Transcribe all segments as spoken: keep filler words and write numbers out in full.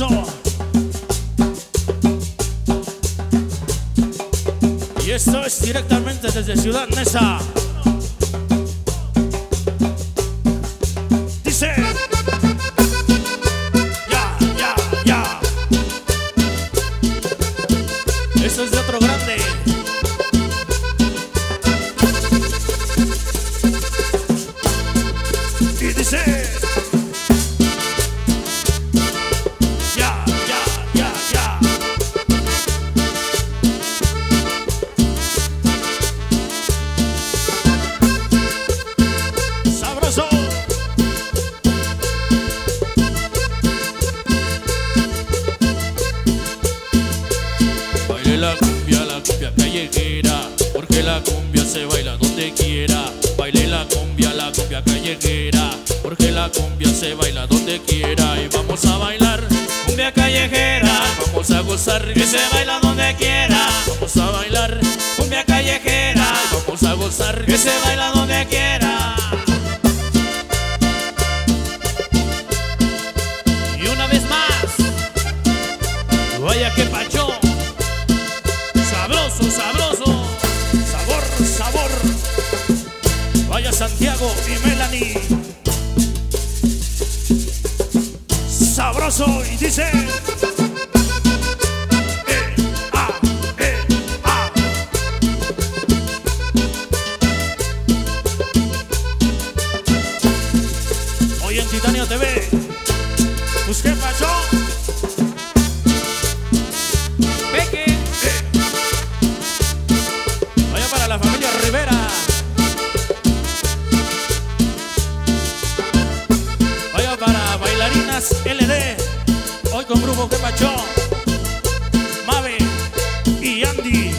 sabroso. Y esto es directamente desde Ciudad Neza. Dice: ya, ya, ya. Esto es de otro grande. Y dice: ya, ya, ya, ya. Sabroso. Baile la cumbia, la cumbia callejera, porque la cumbia se baila donde quiera. Baile la cumbia, la cumbia callejera, porque la cumbia se baila donde quiera. Y vamos a bailar cumbia callejera, vamos a gozar que se baila donde quiera. Vamos a bailar cumbia callejera, vamos a gozar que se baila donde quiera. Y una vez más, vaya que pacho. Sabroso, sabroso. Sabor, sabor. Vaya Santiago y Melanie. Sabroso. Y dice: eh, ah, eh, ah. Hoy en Titanio T V. Pues qué pacho. Peque. Vaya para la familia Rivera. Vaya para bailarinas L D. Hoy con grupo Que Pacho, Mabe y Andy.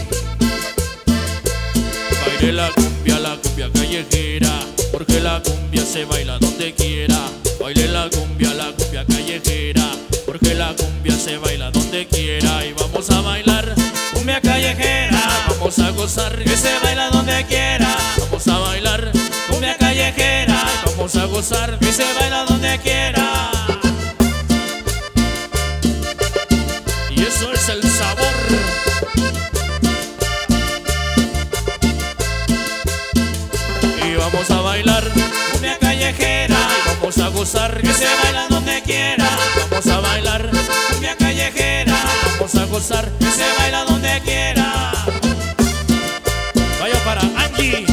Baile la cumbia, la cumbia callejera, porque la cumbia se baila donde quiera. Baile la cumbia, la cumbia callejera, porque la cumbia se baila donde quiera. Y vamos a bailar cumbia callejera, vamos a gozar que se baila donde quiera. Vamos a bailar cumbia callejera, vamos a gozar que se baila donde quiera. Y eso es el sabor. Y vamos a bailar cumbia callejera, vamos a gozar que se baila donde quiera. Vamos a bailar cumbia callejera, vamos a gozar que se baila donde quiera. Vaya para Angie.